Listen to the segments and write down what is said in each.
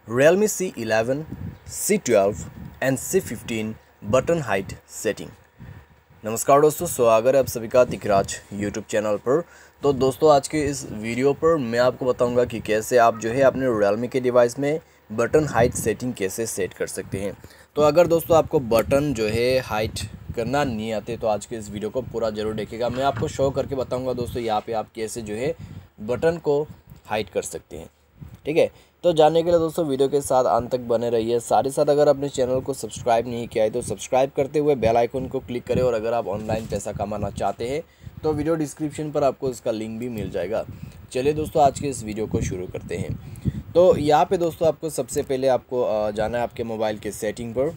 Realme C11, C12 and C15 button height setting. नमस्कार दोस्तों, स्वागत है आप सभी का दिखराज यूट्यूब चैनल पर। तो दोस्तों आज के इस वीडियो पर मैं आपको बताऊंगा कि कैसे आप जो है अपने Realme के डिवाइस में बटन हाइट सेटिंग कैसे सेट कर सकते हैं। तो अगर दोस्तों आपको बटन जो है हाइट करना नहीं आते तो आज के इस वीडियो को पूरा ज़रूर देखिएगा। मैं आपको शो करके बताऊँगा दोस्तों यहाँ पर आप कैसे जो है बटन को हाइट कर सकते हैं। ठीक है, तो जानने के लिए दोस्तों वीडियो के साथ अंत तक बने रहिए। साथ ही साथ अगर अपने चैनल को सब्सक्राइब नहीं किया है तो सब्सक्राइब करते हुए बेल आइकन को क्लिक करें। और अगर आप ऑनलाइन पैसा कमाना चाहते हैं तो वीडियो डिस्क्रिप्शन पर आपको इसका लिंक भी मिल जाएगा। चलिए दोस्तों आज के इस वीडियो को शुरू करते हैं। तो यहाँ पे दोस्तों आपको सबसे पहले आपको जाना है आपके मोबाइल के सेटिंग पर।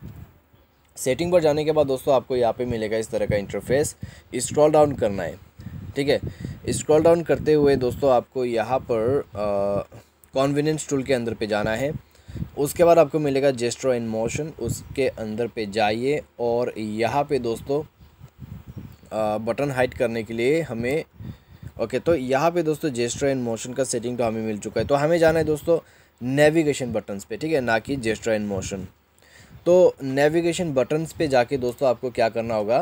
सेटिंग पर जाने के बाद दोस्तों आपको यहाँ पे मिलेगा इस तरह का इंटरफेस। स्क्रॉल डाउन करना है। ठीक है, स्क्रॉल डाउन करते हुए दोस्तों आपको यहाँ पर कन्वीनियंस टूल के अंदर पे जाना है। उसके बाद आपको मिलेगा जेस्चर इन मोशन, उसके अंदर पे जाइए और यहाँ पे दोस्तों बटन हाइड करने के लिए हमें तो यहाँ पे दोस्तों जेस्चर इन मोशन का सेटिंग तो हमें मिल चुका है। तो हमें जाना है दोस्तों नेविगेशन बटन्स पे, ठीक है, ना कि जेस्चर इन मोशन। तो नेविगेशन बटन्स पे जाके दोस्तों आपको क्या करना होगा,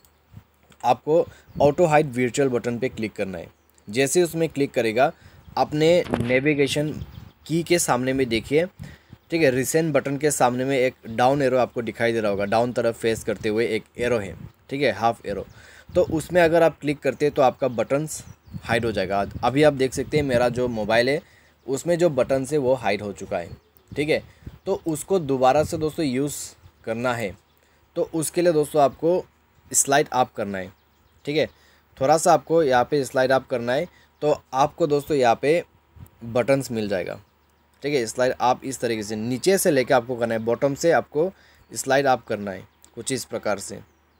आपको ऑटो हाइड वर्चुअल बटन पे क्लिक करना है। जैसे उसमें क्लिक करेगा अपने नेविगेशन की के सामने में देखिए, ठीक है, रिसेंट बटन के सामने में एक डाउन एरो आपको दिखाई दे रहा होगा। डाउन तरफ फेस करते हुए एक एरो है, ठीक है, हाफ एरो। तो उसमें अगर आप क्लिक करते हैं तो आपका बटन्स हाइड हो जाएगा। अभी आप देख सकते हैं मेरा जो मोबाइल है उसमें जो बटन है वो हाइड हो चुका है। ठीक है, तो उसको दोबारा से दोस्तों यूज़ करना है तो उसके लिए दोस्तों आपको स्लाइड अप करना है। ठीक है, थोड़ा सा आपको यहाँ पे स्लाइड अप करना है तो आपको दोस्तों यहाँ पे बटन्स मिल जाएगा। ठीक है, स्लाइड अप इस तरीके से नीचे से लेके आपको करना है, बॉटम से आपको स्लाइड अप करना है कुछ इस प्रकार से।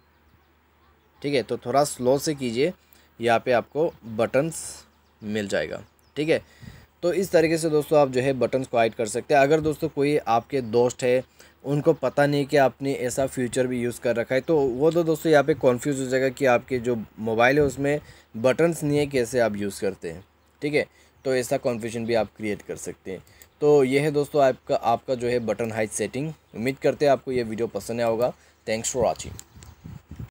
ठीक है, तो थोड़ा स्लो से कीजिए, यहाँ पे आपको बटन्स मिल जाएगा। ठीक है, तो इस तरीके से दोस्तों आप जो है बटन्स को हाइड कर सकते हैं। अगर दोस्तों कोई आपके दोस्त है उनको पता नहीं कि आपने ऐसा फीचर भी यूज़ कर रखा है तो वो तो दोस्तों यहाँ पे कन्फ्यूज़ हो जाएगा कि आपके जो मोबाइल है उसमें बटन्स नहीं है, कैसे आप यूज़ करते हैं। ठीक है, तो ऐसा कन्फ्यूजन भी आप क्रिएट कर सकते हैं। तो ये है दोस्तों आपका जो है बटन हाइट सेटिंग। उम्मीद करते हैं आपको ये वीडियो पसंद आया होगा। Thanks for watching.